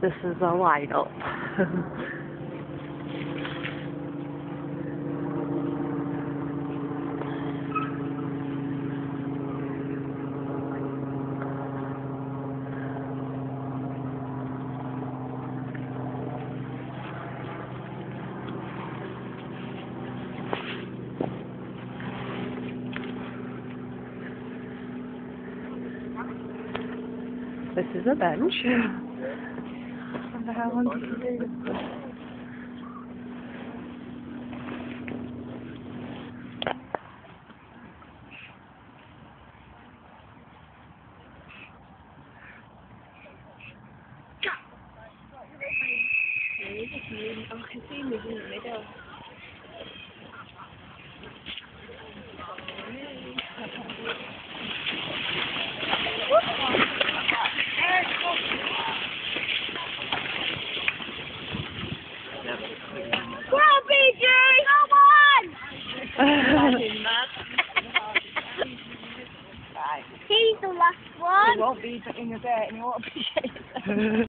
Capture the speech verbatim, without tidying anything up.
This is a lineup. This is a bench. I wonder how long you can do this. I can see moving in the middle. Go on, B J! Come on! He's the last one. He won't be in a bit and he won't be